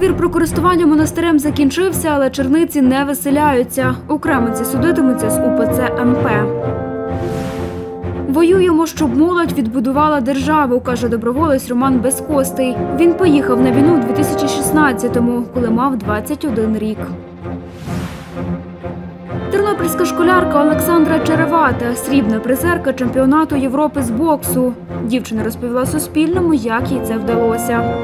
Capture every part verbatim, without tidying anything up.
Договір про користування монастирем закінчився, але черниці не виселяються. У Кременці судитимуться з У Пе Це Ем Пе. Воюємо, щоб молодь відбудувала державу, каже доброволець Роман Безкостий. Він поїхав на війну у дві тисячі шістнадцятому, коли мав двадцять один рік. Тернопільська школярка Олександра Черевата – срібна призерка чемпіонату Європи з боксу. Дівчина розповіла Суспільному, як їй це вдалося.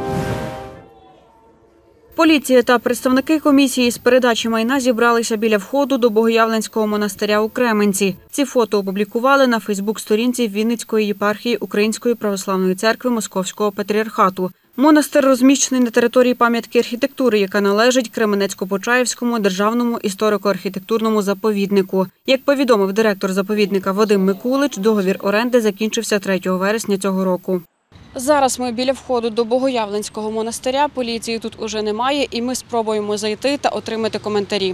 Поліція та представники комісії з передачі майна зібралися біля входу до Богоявленського монастиря у Кременці. Ці фото опублікували на фейсбук-сторінці Вінницької єпархії Української православної церкви Московського патріархату. Монастир розміщений на території пам'ятки архітектури, яка належить Кременецько-Почаївському державному історико-архітектурному заповіднику. Як повідомив директор заповідника Вадим Микулич, договір оренди закінчився третього вересня цього року. Зараз ми біля входу до Богоявленського монастиря, поліції тут уже немає і ми спробуємо зайти та отримати коментарі.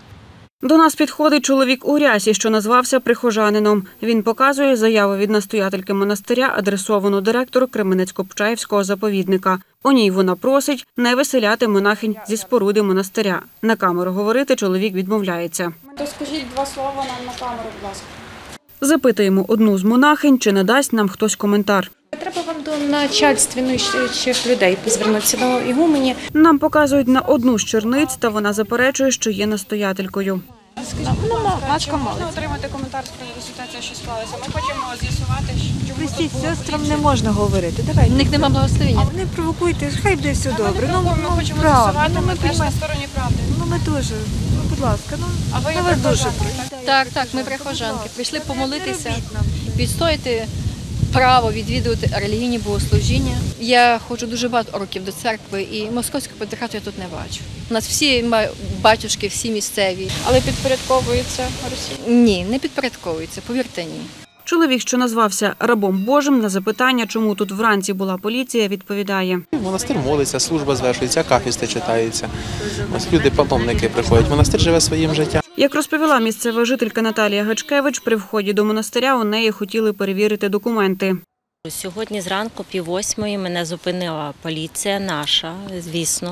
До нас підходить чоловік у рясі, що назвався прихожанином. Він показує заяву від настоятельки монастиря, адресовану директору Кременецько-Почаївського заповідника. У ній вона просить не виселяти монахинь зі споруди монастиря. На камеру говорити чоловік відмовляється. Скажіть два слова нам на камеру, будь ласка. Запитуємо одну з монахинь, чи надасть нам хтось коментар. Треба вам до начальственних людей звернутися до ігумені. Нам показують на одну з черниць, та вона заперечує, що є настоятелькою. Скажіть, будь ласка, чи можна отримати коментар з приводу ситуації, що склалася? Ми хочемо з'ясувати, чому тут Простіть, було сестрам не можна говорити. Давайте. У них немає благословення. Не провокуйте, хай буде все добре. Ми, Ну, ми хочемо правда, з'ясувати, ну, ми ми теж на приймаємо. стороні правди. Ну, ми дуже. Ну, будь ласка, ну, А ви ми є вас дуже прихожанки, просимо. Так, так, ми прихожанки. Прийшли помолитися, Не робіть нам. відстояти право відвідувати релігійні богослужіння. Я ходжу дуже багато років до церкви, і московського патріархату я тут не бачу. У нас всі батюшки, всі місцеві. Але підпорядковується Росії? Ні, не підпорядковуються, повірте, ні. Чоловік, що назвався рабом Божим, на запитання, чому тут вранці була поліція, відповідає. Монастир молиться, служба звершується, акафісти читаються. Ось люди, паломники приходять. Монастир живе своїм життям. Як розповіла місцева жителька Наталія Гачкевич, при вході до монастиря у неї хотіли перевірити документи. Сьогодні зранку пів восьмої мене зупинила поліція наша, звісно,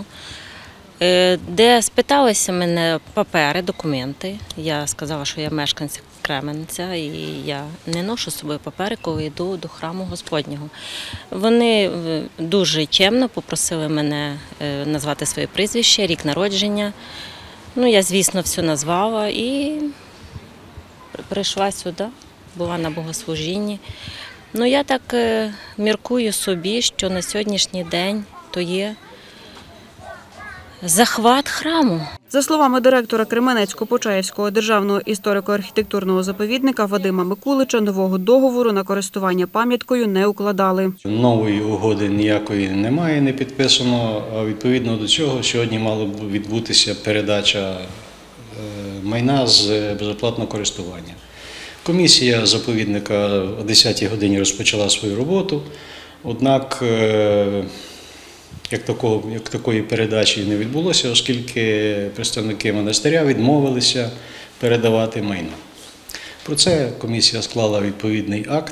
де спиталися мене папери, документи. Я сказала, що я мешканця Кременця і я не ношу з собою папери, коли йду до храму Господнього. Вони дуже чемно попросили мене назвати своє прізвище, рік народження. Ну, я, звісно, все назвала і прийшла сюди, була на богослужінні. Ну, я так міркую собі, що на сьогоднішній день то є захват храму. За словами директора Кременецько-Почаївського державного історико-архітектурного заповідника Вадима Микулича, нового договору на користування пам'яткою не укладали. Нової угоди ніякої немає, не підписано, а відповідно до цього сьогодні мала б відбутися передача майна з безоплатного користування. Комісія заповідника о десятій годині розпочала свою роботу, однак як, такого, як такої передачі не відбулося, оскільки представники монастиря відмовилися передавати майно. Про це комісія склала відповідний акт,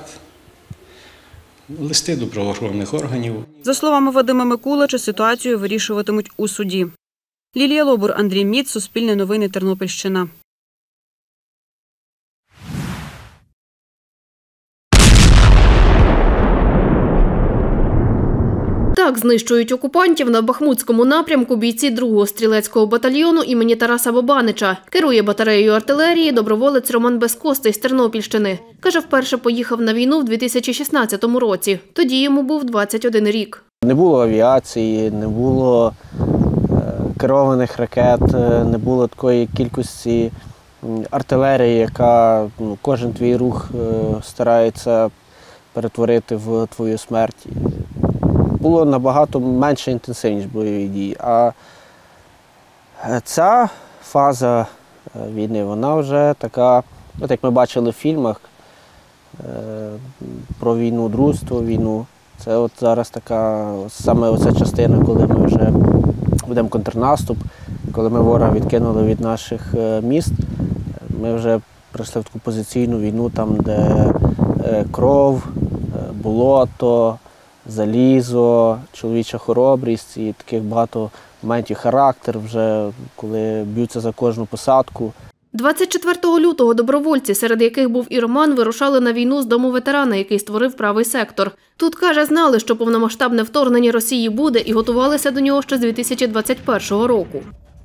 листи до правоохоронних органів. За словами Вадима Микулича, ситуацію вирішуватимуть у суді. Лілія Лобур, Андрій Міц, Суспільне новини, Тернопільщина. Так знищують окупантів на Бахмутському напрямку бійці другого стрілецького батальйону імені Тараса Бабанича. Керує батареєю артилерії доброволець Роман Безкостий з Тернопільщини. Каже, вперше поїхав на війну в дві тисячі шістнадцятому році. Тоді йому був двадцять один рік. Не було авіації, не було керованих ракет, не було такої кількості артилерії, яка ну, кожен твій рух старається перетворити в твою смерть. Було набагато менше інтенсивність бойових дій. А ця фаза війни, вона вже така, от як ми бачили в фільмах про війну, друзство, війну. Це от зараз така, саме оця частина, коли ми вже ведемо контрнаступ, коли ми ворога відкинули від наших міст, ми вже прийшли в таку позиційну війну, там де кров, болото, залізо, чоловіча хоробрість і таких багато моментів, характер вже, коли б'ються за кожну посадку. двадцять четвертого лютого добровольці, серед яких був і Роман, вирушали на війну з дому ветерана, який створив правий сектор. Тут, каже, знали, що повномасштабне вторгнення Росії буде і готувалися до нього ще з дві тисячі двадцять першого року.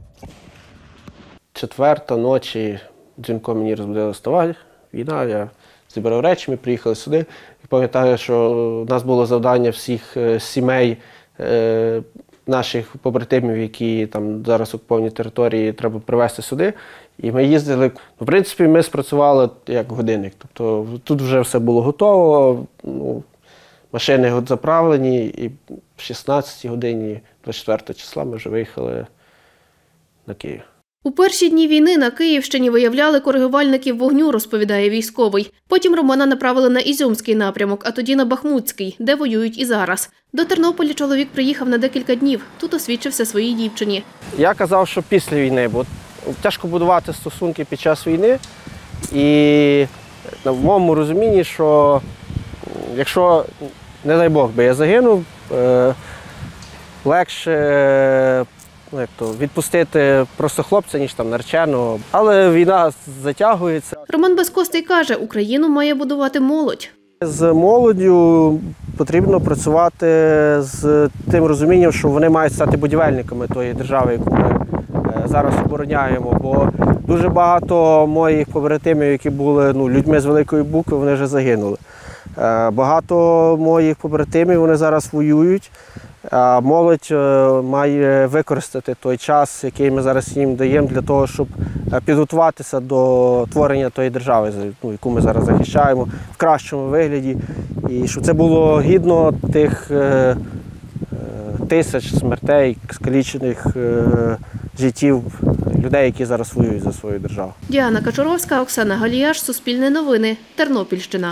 Четверта ночі дзвінком мені розбудили, вставай, війна, я зібрав речі, ми приїхали сюди. І пам'ятаю, що у нас було завдання всіх сімей е, наших побратимів, які там зараз окуповані території, треба привезти сюди. І ми їздили, в принципі, ми спрацювали як годинник. Тобто тут вже все було готово, ну, машини заправлені, і в шістнадцятій годині двадцять четвертого числа ми вже виїхали на Київ. У перші дні війни на Київщині виявляли коригувальників вогню, розповідає військовий. Потім Романа направили на Ізюмський напрямок, а тоді на Бахмутський, де воюють і зараз. До Тернополя чоловік приїхав на декілька днів. Тут освідчився своїй дівчині. Я казав, що після війни, бо тяжко будувати стосунки під час війни. І в моєму розумінні, що якщо, не дай Бог, би я загинув, легше Ну, як то, відпустити просто хлопця, ніж там нареченого. Але війна затягується. Роман Безкостий каже, Україну має будувати молодь. З молоддю потрібно працювати з тим розумінням, що вони мають стати будівельниками тої держави, яку ми зараз обороняємо. Бо дуже багато моїх побратимів, які були ну, людьми з великої букви, вони вже загинули. Багато моїх побратимів, вони зараз воюють. А молодь має використати той час, який ми зараз їм даємо, для того, щоб підготуватися до творення тої держави, ну, яку ми зараз захищаємо, в кращому вигляді. І щоб це було гідно тих е, тисяч смертей, скалічених е, життів людей, які зараз воюють за свою державу. Діана Качуровська, Оксана Галіяш, Суспільне новини, Тернопільщина.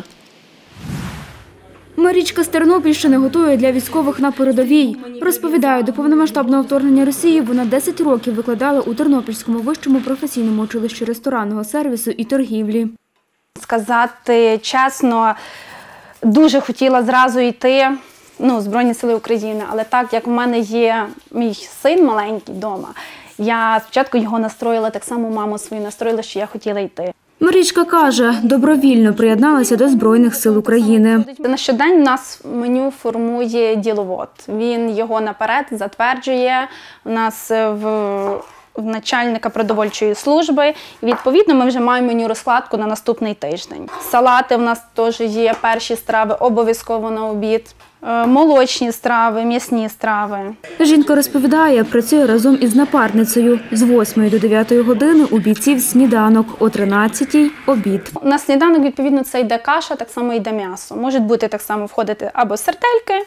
Марічка з Тернопільщини готує для військових на передовій. Розповідає, до повномасштабного вторгнення Росії вона десять років викладала у Тернопільському вищому професійному училищі ресторанного сервісу і торгівлі. Сказати чесно, дуже хотіла зразу йти ну, в Збройні Сили України, але так як в мене є мій син маленький вдома, я спочатку його настроїла, так само маму свою настроїла, що я хотіла йти. Марічка каже, добровільно приєдналася до Збройних сил України. На щодень у нас меню формує діловод. Він його наперед затверджує. У нас в начальника продовольчої служби. І, відповідно, ми вже маємо меню розкладку на наступний тиждень. Салати в нас теж є, перші страви обов'язково на обід. Молочні страви, м'ясні страви. Жінка розповідає, працює разом із напарницею. З восьмої до дев'ятої години у бійців сніданок, о тринадцятій – обід. На сніданок, відповідно, це йде каша, так само йде м'ясо. Можуть бути так само входити або сертельки,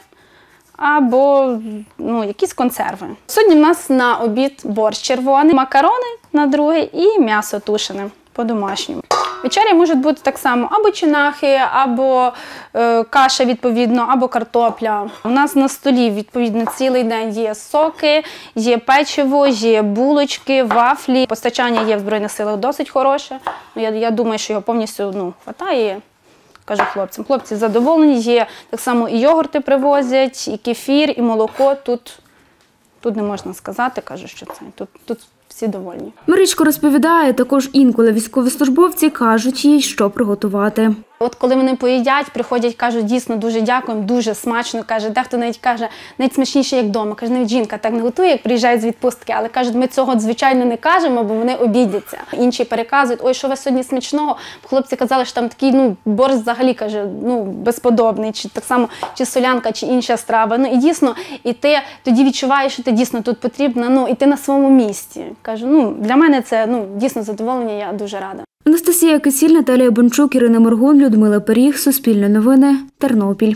або ну, якісь консерви. Сьогодні в нас на обід борщ червоний, макарони на другий і м'ясо тушене по-домашньому. Вечері можуть бути так само або чинахи, або е, каша, відповідно, або картопля. У нас на столі, відповідно, цілий день є соки, є печиво, є булочки, вафлі. Постачання є в Збройних Силах досить хороше. Я, я думаю, що його повністю ну, хватає. Кажу хлопцям. Хлопці задоволені, є так само і йогурти привозять, і кефір, і молоко. Тут, тут не можна сказати, кажу, що це. Тут, тут всі довольні. Марічка розповідає, також інколи військовослужбовці кажуть їй, що приготувати. От коли вони поїдять, приходять, кажуть, дійсно дуже дякуємо, дуже смачно. Каже, дехто навіть каже, навіть смачніше, як вдома. Каже, навіть жінка так не готує, як приїжджають з відпустки, але кажуть, ми цього, звичайно, не кажемо, бо вони обідяться. Інші переказують, ой, що у вас сьогодні смачного? Хлопці казали, що там такий, ну, борщ взагалі, каже, ну, безподобний, чи так само, чи солянка, чи інша страва. Ну, і дійсно, і ти тоді відчуваєш, що ти дійсно тут потрібна, ну, і ти на своєму місці. Кажу, ну, для мене це, ну, дійсно задоволення, я дуже рада. Анастасія Кисіль, Наталія Бончук, Ірина Моргун, Людмила Періг, Суспільне новини, Тернопіль.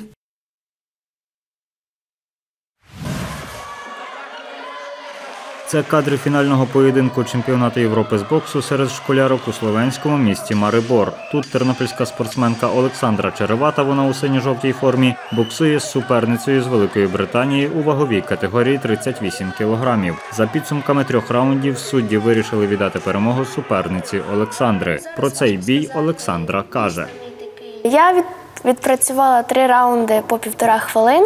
Це кадри фінального поєдинку чемпіонату Європи з боксу серед школярок у словенському місті Марибор. Тут тернопільська спортсменка Олександра Черевата, вона у синьо-жовтій формі, боксує з суперницею з Великої Британії у ваговій категорії тридцять вісім кілограмів. За підсумками трьох раундів судді вирішили віддати перемогу суперниці Олександри. Про цей бій Олександра каже. Я від, відпрацювала три раунди по півтора хвилини.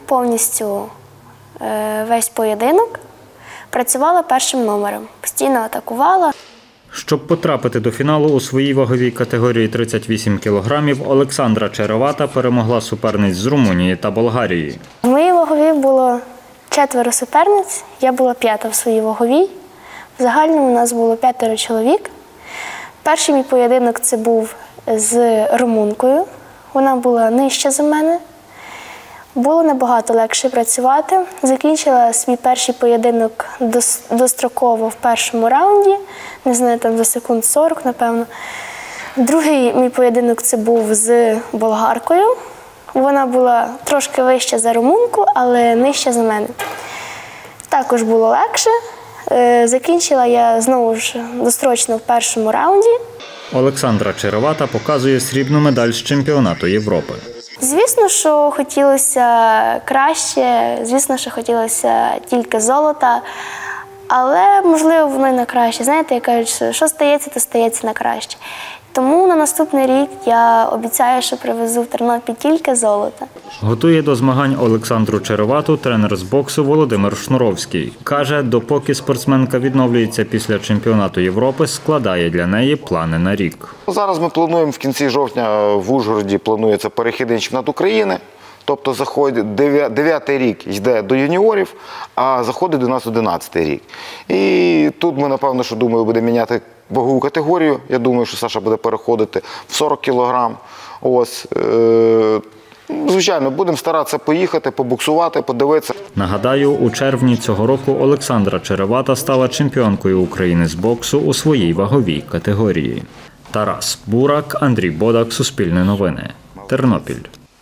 повністю е, весь поєдинок працювала першим номером, постійно атакувала. Щоб потрапити до фіналу у своїй ваговій категорії тридцять вісім кілограмів, Олександра Черевата перемогла суперниць з Румунії та Болгарії. В моїй ваговій було четверо суперниць, я була п'ята в своїй ваговій. В загальному у нас було п'ятеро чоловік. Перший мій поєдинок це був з румункою. Вона була нижча за мене. Було набагато легше працювати. Закінчила свій перший поєдинок достроково в першому раунді. Не знаю, там за секунд сорок, напевно. Другий мій поєдинок це був з болгаркою. Вона була трошки вища за румунку, але нижча за мене. Також було легше. Закінчила я знову ж дострочно в першому раунді. Олександра Черевата показує срібну медаль з чемпіонату Європи. Звісно, що хотілося краще, звісно, що хотілося тільки золота, але, можливо, воно й на краще. Знаєте, як кажуть, що стається, то стається на краще. Тому на наступний рік я обіцяю, що привезу в Тернопіль тільки золото. Готує до змагань Олександру Черевату тренер з боксу Володимир Шнуровський. Каже, допоки спортсменка відновлюється після чемпіонату Європи, складає для неї плани на рік. Зараз ми плануємо в кінці жовтня в Ужгороді, планується перехідний чемпіонат України. Тобто заходить дев'ятий рік йде до юніорів, а заходить до нас одинадцятий рік. І тут ми, напевно, що думаю, будемо міняти вагову категорію. Я думаю, що Саша буде переходити в сорок кілограм. Ось, е звичайно, будемо старатися поїхати, побоксувати, подивитися. Нагадаю, у червні цього року Олександра Черевата стала чемпіонкою України з боксу у своїй ваговій категорії. Тарас Бурак, Андрій Бодак, Суспільне новини, Тернопіль.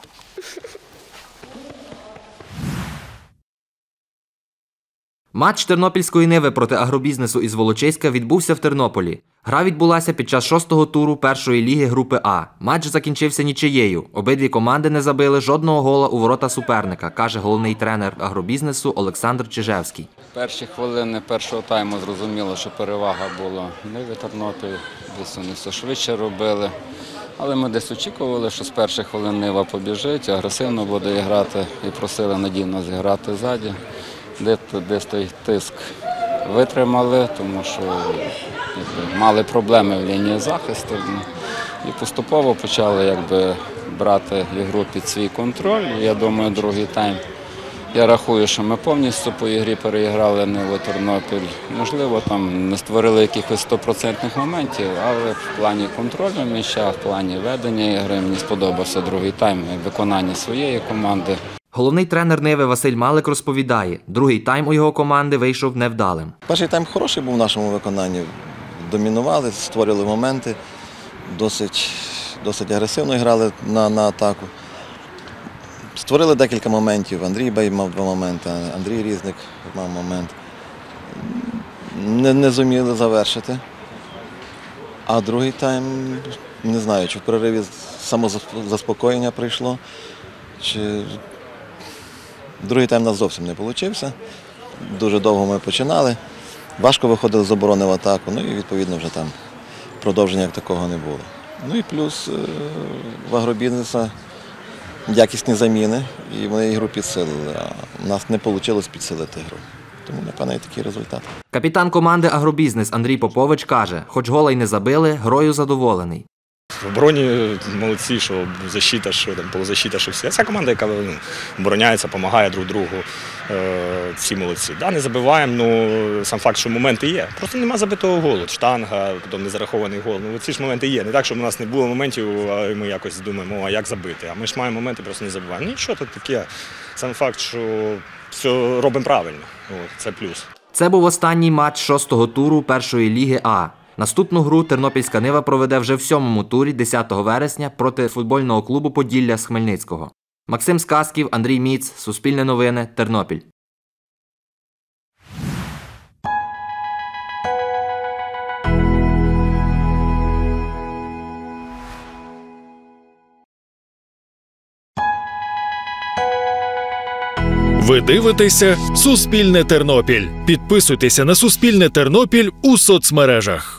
Матч тернопільської Ниви проти агробізнесу із Волочиська відбувся в Тернополі. Гра відбулася під час шостого туру першої ліги групи А. Матч закінчився нічиєю. Обидві команди не забили жодного гола у ворота суперника, каже головний тренер агробізнесу Олександр Чижевський. Перші хвилини першого тайму зрозуміло, що перевага була Ниви Тернопіль, десь вони все швидше робили. Але ми десь очікували, що з перших хвилин Нива побіжить, агресивно буде грати і просили надійно зіграти ззаді. Десь той тиск витримали, тому що якби, мали проблеми в лінії захисту. І поступово почали якби, брати ігру під свій контроль. Я думаю, другий тайм. Я рахую, що ми повністю по ігрі переіграли Ниву Тернопіль. Можливо, там не створили якихось стопроцентних моментів, але в плані контролю м'яча, в плані ведення ігри мені сподобався другий тайм і виконання своєї команди. Головний тренер Ниви Василь Малик розповідає, другий тайм у його команди вийшов невдалим. Перший тайм хороший був в нашому виконанні. Домінували, створювали моменти, досить, досить агресивно грали на, на атаку. Створили декілька моментів. Андрій Бей мав два моменти, Андрій Різник мав момент. Не, не зуміли завершити. А другий тайм, не знаю, чи в перериві самозаспокоєння прийшло, чи... Другий тайм у нас зовсім не вийшов. Дуже довго ми починали. Важко виходили з оборони в атаку, ну і відповідно вже там продовження як такого не було. Ну і плюс в агробізнесу якісні заміни, і вони ігру підсилили, а в нас не вийшло підсилити гру. Тому, напевно, і такий результат. Капітан команди «Агробізнес» Андрій Попович каже, хоч гола й не забили, грою задоволений. В обороні молодці, що защита, що там полузащита, що все. Ця команда, яка ну, обороняється, допомагає друг другу. Е, всі молодці. Да, не забиваємо, ну сам факт, що моменти є. Просто нема забитого голу. Штанга, потім незарахований гол. Ну ці ж моменти є. Не так, щоб у нас не було моментів, а ми якось думаємо, а як забити. А ми ж маємо моменти, просто не забуваємо. Нічого тут таке. Сам факт, що все робимо правильно. О, це плюс. Це був останній матч шостого туру першої ліги А. Наступну гру тернопільська Нива проведе вже в сьомому турі десятого вересня проти футбольного клубу «Поділля» з Хмельницького. Максим Сказків, Андрій Міц, Суспільне новини, Тернопіль. Ви дивитеся «Суспільне Тернопіль». Підписуйтеся на «Суспільне Тернопіль» у соцмережах.